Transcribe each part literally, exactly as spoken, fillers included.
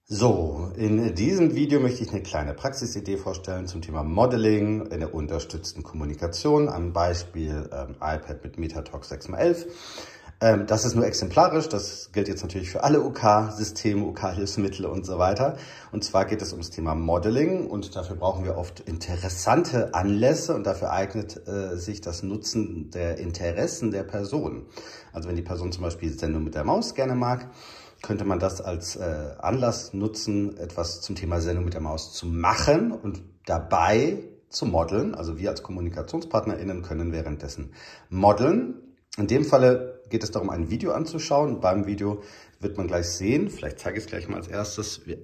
So, in diesem Video möchte ich eine kleine Praxisidee vorstellen zum Thema Modeling in der unterstützten Kommunikation am Beispiel ähm, iPad mit MetaTalk sechs mal elf. Ähm, das ist nur exemplarisch, das gilt jetzt natürlich für alle U K-Systeme, U K-Hilfsmittel und so weiter. Und zwar geht es ums Thema Modeling und dafür brauchen wir oft interessante Anlässe und dafür eignet äh, sich das Nutzen der Interessen der Person. Also wenn die Person zum Beispiel Sendung mit der Maus gerne mag, könnte man das als äh, Anlass nutzen, etwas zum Thema Sendung mit der Maus zu machen und dabei zu modeln. Also wir als KommunikationspartnerInnen können währenddessen modeln. In dem Falle geht es darum, ein Video anzuschauen. Beim Video wird man gleich sehen, vielleicht zeige ich es gleich mal als erstes. Wir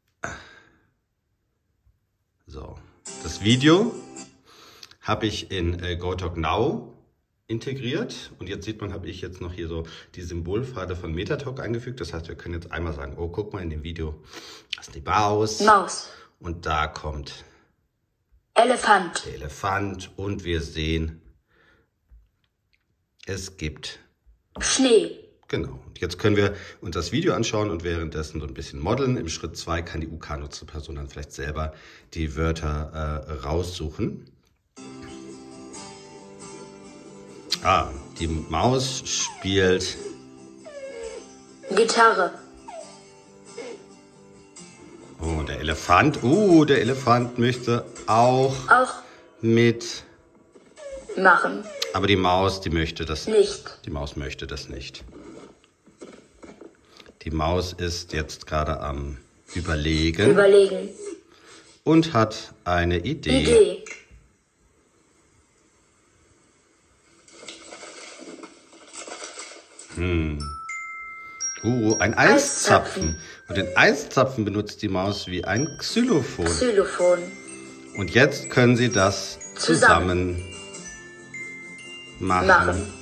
so, das Video habe ich in äh, GoTalkNow integriert und jetzt sieht man, habe ich jetzt noch hier so die Symbolpfade von MetaTalk eingefügt. Das heißt, wir können jetzt einmal sagen, oh, guck mal in dem Video, das ist die Maus. Maus. Und da kommt Elefant. Der Elefant und wir sehen, es gibt Schnee. Genau. Und jetzt können wir uns das Video anschauen und währenddessen so ein bisschen modeln. Im Schritt zwei kann die U K-Nutzerperson dann vielleicht selber die Wörter äh, raussuchen. Ah, die Maus spielt Gitarre. Oh, der Elefant. Uh, der Elefant möchte auch, Auch mit machen. Aber die Maus, die möchte das Nicht. Die Maus möchte das nicht. Die Maus ist jetzt gerade am Überlegen. Überlegen. Und hat eine Idee. Idee. Hm. Uh, ein Eiszapfen. Und den Eiszapfen benutzt die Maus wie ein Xylophon. Xylophon. Und jetzt können sie das zusammen, zusammen machen. machen.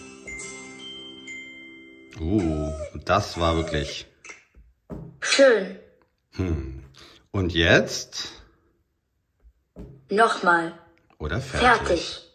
Uh, das war wirklich schön. Hm. Und jetzt? Nochmal. Oder fertig. Fertig.